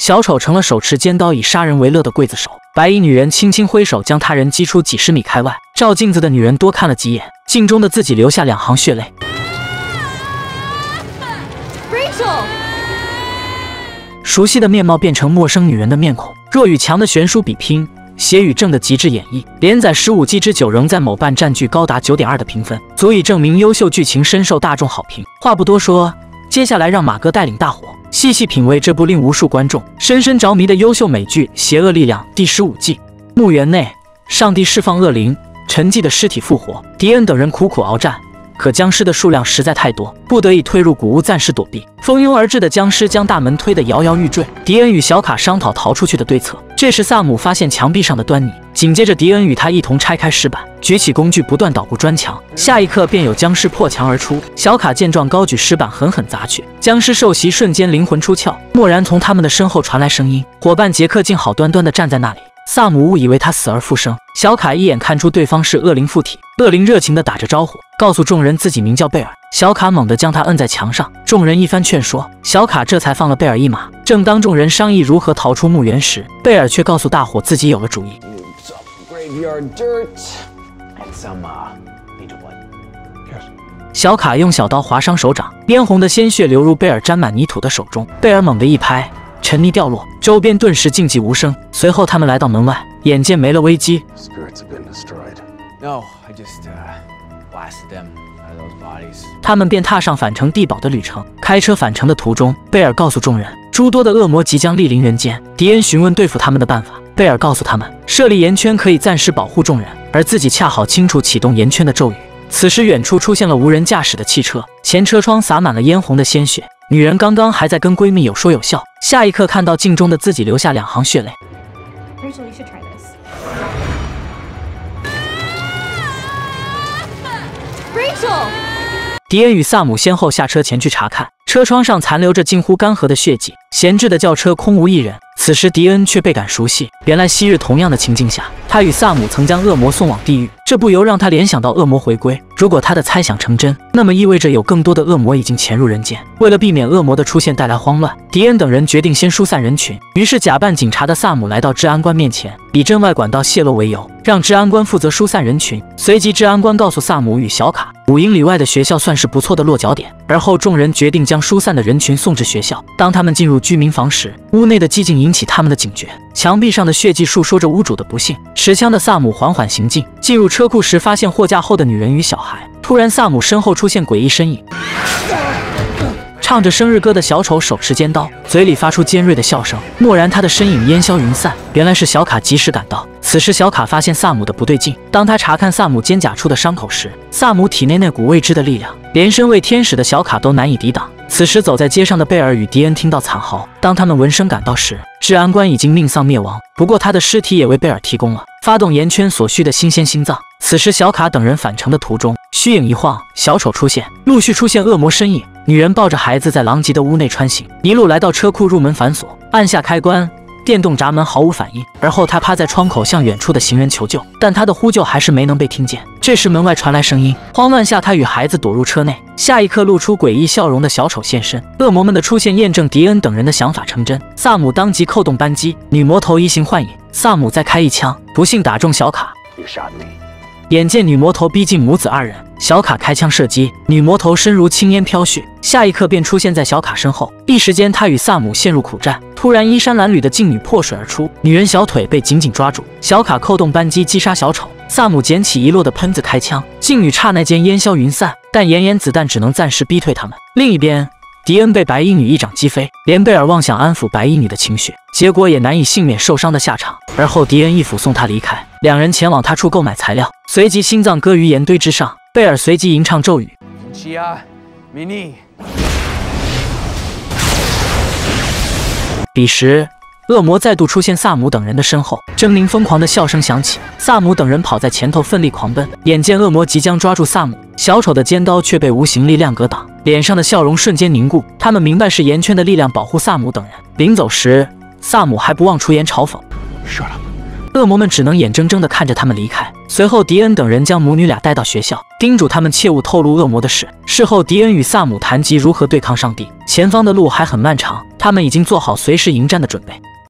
小丑成了手持尖刀以杀人为乐的刽子手。白衣女人轻轻挥手，将他人击出几十米开外。照镜子的女人多看了几眼，镜中的自己流下2行血泪。熟悉的面貌变成陌生女人的面孔。弱与强的悬殊比拼，邪与正的极致演绎。连载15季之久，仍在某瓣占据高达9.2的评分，足以证明优秀剧情深受大众好评。话不多说，接下来让马哥带领大伙细细品味这部令无数观众深深着迷的优秀美剧《邪恶力量》第15季。墓园内，上帝释放恶灵，沉寂的尸体复活，迪恩等人苦苦鏖战。可僵尸的数量实在太多，不得已退入古屋暂时躲避。蜂拥而至的僵尸将大门推得摇摇欲坠。迪恩与小卡商讨逃出去的对策。这时萨姆发现墙壁上的端倪，紧接着迪恩与他一同拆开石板，举起工具不断捣鼓砖墙。下一刻便有僵尸破墙而出。小卡见状高举石板狠狠砸去，僵尸受袭瞬间灵魂出窍。蓦然从他们的身后传来声音，伙伴杰克竟好端端地站在那里。萨姆误以为他死而复生，小卡一眼看出对方是恶灵附体。恶灵热情地打着招呼，告诉众人自己名叫贝尔。小卡猛地将他摁在墙上，众人一番劝说，小卡这才放了贝尔一马。正当众人商议如何逃出墓园时，贝尔却告诉大伙自己有了主意。小卡用小刀划伤手掌，嫣红的鲜血流入贝尔沾满泥土的手中。贝尔猛地一拍，尘泥掉落，周边顿时静寂无声。随后他们来到门外，眼见没了危机，他们便踏上返程地堡的旅程。开车返程的途中，贝尔告诉众人，诸多的恶魔即将莅临人间。迪恩询问对付他们的办法，贝尔告诉他们，设立圆圈可以暂时保护众人，而自己恰好清楚启动圆圈的咒语。此时远处出现了无人驾驶的汽车，前车窗洒满了嫣红的鲜血。女人刚刚还在跟闺蜜有说有笑，下一刻看到镜中的自己流下2行血泪。迪恩与萨姆先后下车前去查看，车窗上残留着近乎干涸的血迹，闲置的轿车空无一人。此时迪恩却倍感熟悉，原来昔日同样的情境下，他与萨姆曾将恶魔送往地狱，这不由让他联想到恶魔回归。如果他的猜想成真，那么意味着有更多的恶魔已经潜入人间。为了避免恶魔的出现带来慌乱，迪恩等人决定先疏散人群。于是假扮警察的萨姆来到治安官面前，以镇外管道泄露为由，让治安官负责疏散人群。随即治安官告诉萨姆与小卡，5英里外的学校算是不错的落脚点。而后众人决定将疏散的人群送至学校。当他们进入居民房时，屋内的寂静引起他们的警觉，墙壁上的血迹述说着屋主的不幸。持枪的萨姆缓缓行进，进入车库时发现货架后的女人与小孩。突然萨姆身后出现诡异身影，唱着生日歌的小丑手持尖刀，嘴里发出尖锐的笑声。蓦然他的身影烟消云散，原来是小卡及时赶到。此时小卡发现萨姆的不对劲，当他查看萨姆肩胛处的伤口时，萨姆体内那股未知的力量，连身为天使的小卡都难以抵挡。此时走在街上的贝尔与迪恩听到惨嚎，当他们闻声赶到时，治安官已经命丧灭亡。不过他的尸体也为贝尔提供了发动圆圈所需的新鲜心脏。此时小卡等人返程的途中，虚影一晃，小丑出现，陆续出现恶魔身影。女人抱着孩子在狼藉的屋内穿行，一路来到车库，入门反锁，按下开关，电动闸门毫无反应。而后他趴在窗口向远处的行人求救，但他的呼救还是没能被听见。这时门外传来声音，慌乱下他与孩子躲入车内。下一刻露出诡异笑容的小丑现身，恶魔们的出现验证迪恩等人的想法成真。萨姆当即扣动扳机，女魔头移形换影，萨姆再开一枪，不幸打中小卡。眼见女魔头逼近母子2人，小卡开枪射击，女魔头身如青烟飘絮，下一刻便出现在小卡身后。一时间他与萨姆陷入苦战。突然衣衫褴褛的劲女破水而出，女人小腿被紧紧抓住，小卡扣动扳机击杀小丑，萨姆捡起遗落的喷子开枪，劲女刹那间烟消云散，但炎炎子弹只能暂时逼退他们。另一边，迪恩被白衣女一掌击飞，连贝尔妄想安抚白衣女的情绪，结果也难以幸免受伤的下场。而后迪恩一斧送他离开，两人前往他处购买材料，随即心脏搁于盐堆之上。贝尔随即吟唱咒语。彼时，恶魔再度出现萨姆等人的身后，狰狞疯狂的笑声响起。萨姆等人跑在前头奋力狂奔，眼见恶魔即将抓住萨姆，小丑的尖刀却被无形力量格挡，脸上的笑容瞬间凝固。他们明白是圆圈的力量保护萨姆等人。临走时，萨姆还不忘出言嘲讽： 恶魔们只能眼睁睁地看着他们离开。随后，迪恩等人将母女俩带到学校，叮嘱他们切勿透露恶魔的事。事后，迪恩与萨姆谈及如何对抗上帝，前方的路还很漫长，他们已经做好随时迎战的准备。